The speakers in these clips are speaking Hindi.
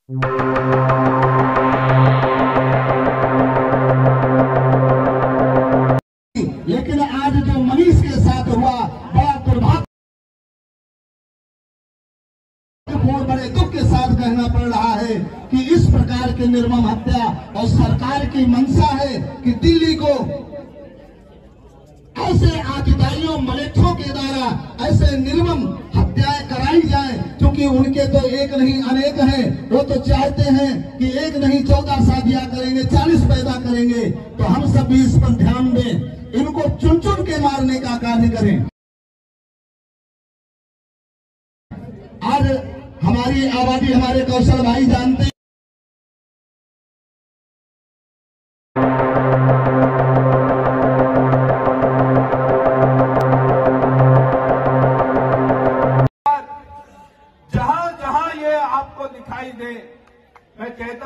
लेकिन आज जो मनीष के साथ हुआ बड़ा दुर्भाग्यपूर्ण, बड़े दुख के साथ कहना पड़ रहा है कि इस प्रकार की निर्मम हत्या, और सरकार की मंशा है कि दिल्ली को ऐसे आतताइयों मलेच्छों के द्वारा ऐसे निर्मम हत्याएं कराई जाए, क्योंकि उनके तो एक नहीं अनेक हैं। वो तो चाहते हैं कि एक नहीं 14 शादियां करेंगे, 40 पैदा करेंगे। तो हम सब भी इस पर ध्यान दें, इनको चुन चुन के मारने का कार्य करें। आज हमारी आबादी, हमारे कौशल भाई जानते हैं, जहां जहां ये आपको दिखाई दे, मैं कहता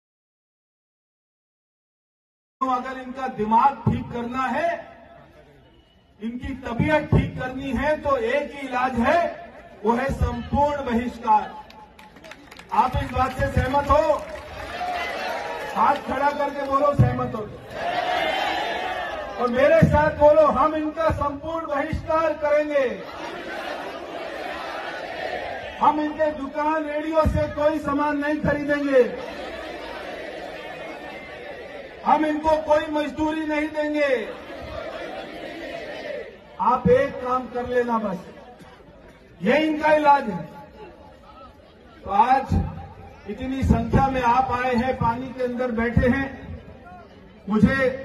हूं अगर इनका दिमाग ठीक करना है, इनकी तबीयत ठीक करनी है, तो एक ही इलाज है, वो है संपूर्ण बहिष्कार। आप इस बात से सहमत हो? हाथ खड़ा करके बोलो सहमत हो, और मेरे साथ बोलो, हम इनका संपूर्ण बहिष्कार करेंगे। हम इनके दुकान रेडियो से कोई सामान नहीं खरीदेंगे, हम इनको कोई मजदूरी नहीं देंगे। आप एक काम कर लेना बस, ये इनका इलाज है। तो आज इतनी संख्या में आप आए हैं, पानी के अंदर बैठे हैं, मुझे